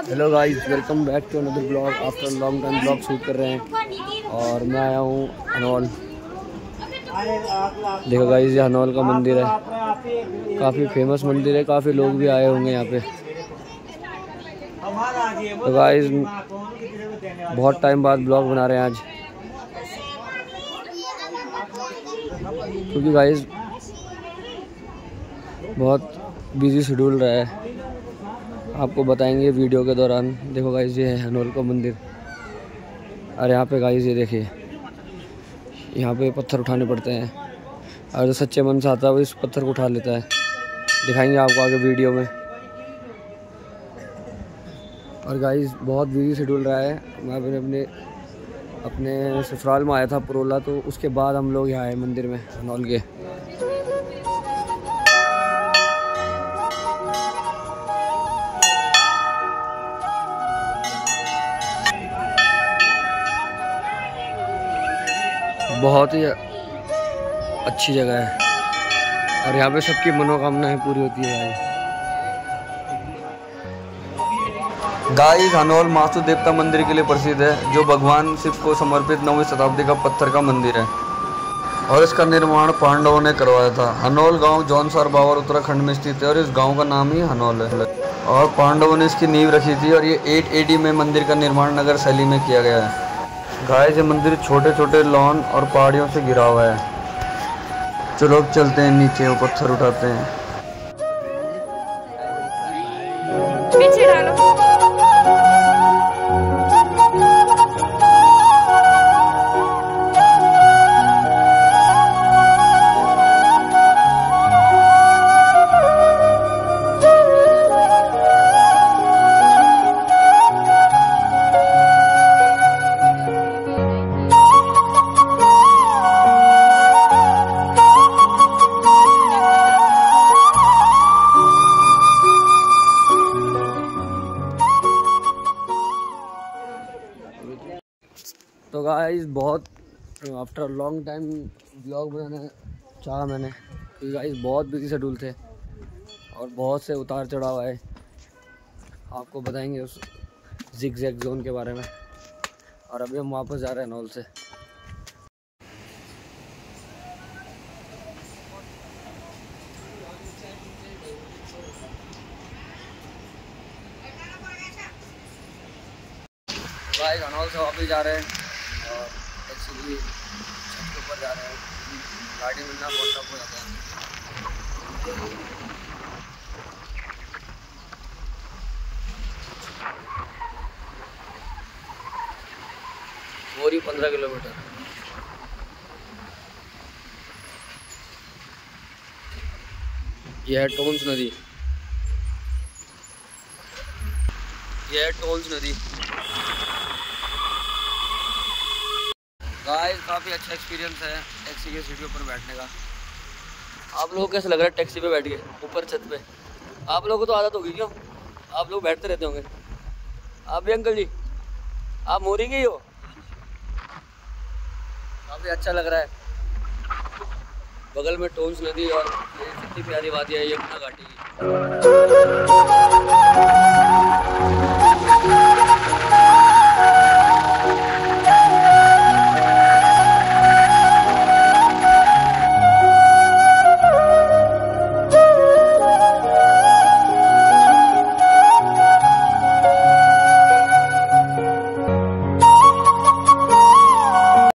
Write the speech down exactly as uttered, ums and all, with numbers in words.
Hello guys, welcome back to another blog. After long time blog shoot कर रहे हैं और मैं आया हूँ हनौल। देखो गाइस, ये हनौल का मंदिर है, काफ़ी फेमस मंदिर है, काफ़ी लोग भी आए होंगे यहाँ पे। तो गाइस बहुत टाइम बाद ब्लॉग बना रहे हैं आज, क्योंकि गाइस बहुत बिजी शेड्यूल रहा है, आपको बताएंगे वीडियो के दौरान। देखो गाइस, ये है हनौल का मंदिर। और यहाँ पे गाइस ये देखिए, यहाँ पे पत्थर उठाने पड़ते हैं और जो सच्चे मन से आता है वो इस पत्थर को उठा लेता है। दिखाएंगे आपको आगे वीडियो में। और गाइस बहुत बिजी शेड्यूल रहा है। मैं अपने अपने अपने ससुराल में आया था पुरोला, तो उसके बाद हम लोग यहाँ आए मंदिर में हनौल के। बहुत ही अच्छी जगह है और यहाँ पे सबकी मनोकामनाएं पूरी होती है। गाइस, हनौल मास्तु देवता मंदिर के लिए प्रसिद्ध है, जो भगवान शिव को समर्पित नौवीं शताब्दी का पत्थर का मंदिर है और इसका निर्माण पांडवों ने करवाया था। हनौल गांव जौनसार बावर उत्तराखंड में स्थित है और इस गांव का नाम ही हनौल है और पांडवों ने इसकी नींव रखी थी और ये आठ ए डी में मंदिर का निर्माण नगर शैली में किया गया है। गाइस, ये मंदिर छोटे छोटे लॉन और पहाड़ियों से घिरा हुआ है। चलो अब चलते हैं नीचे, वो पत्थर उठाते हैं। पीछे डालो। तो गाइस बहुत आफ्टर लॉन्ग टाइम ब्लॉग बनाना चाहा मैंने, क्योंकि गाइस बहुत बिजी शेड्यूल थे और बहुत से उतार चढ़ाव आए। आपको बताएंगे उस जिग जैग जोन के बारे में। और अभी हम वापस जा रहे हैं हनौल से। गाइस, हनौल से वापस जा रहे हैं और एक्चुअली छत के ऊपर जा रहे हैं। गाड़ी मिलना बहुत टफ हो जाता है। और ही पंद्रह किलोमीटर। यह है टोन्स नदी, यह है टोन्स नदी। गाइस, काफ़ी अच्छा एक्सपीरियंस है टैक्सी के सीट के ऊपर बैठने का। आप लोगों को कैसा लग रहा है टैक्सी पे बैठ के ऊपर छत पे? आप लोगों को तो आदत होगी, क्यों आप लोग बैठते रहते होंगे। आप भी अंकल जी, आप मोरेंगे ही हो। काफ़ी अच्छा लग रहा है। बगल में टोन्स नदी और कितनी प्यारी वादी है यमुना घाटी की।